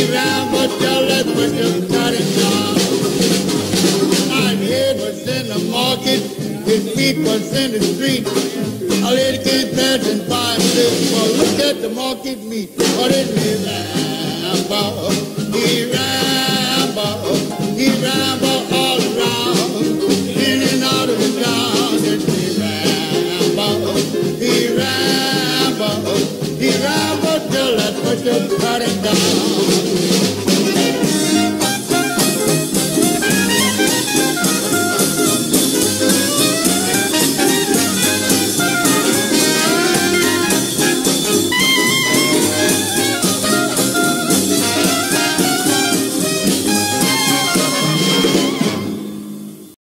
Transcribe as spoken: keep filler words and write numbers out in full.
he rambled till that butcher cut him down. My head was in the market, his feet was in the street. A lady came passing by and said, well, look at the market meat. Oh, this is ramble, he ramble, he ramble all around, in and out of the town. This is ramble, he ramble, he ramble till that butcher cut him down.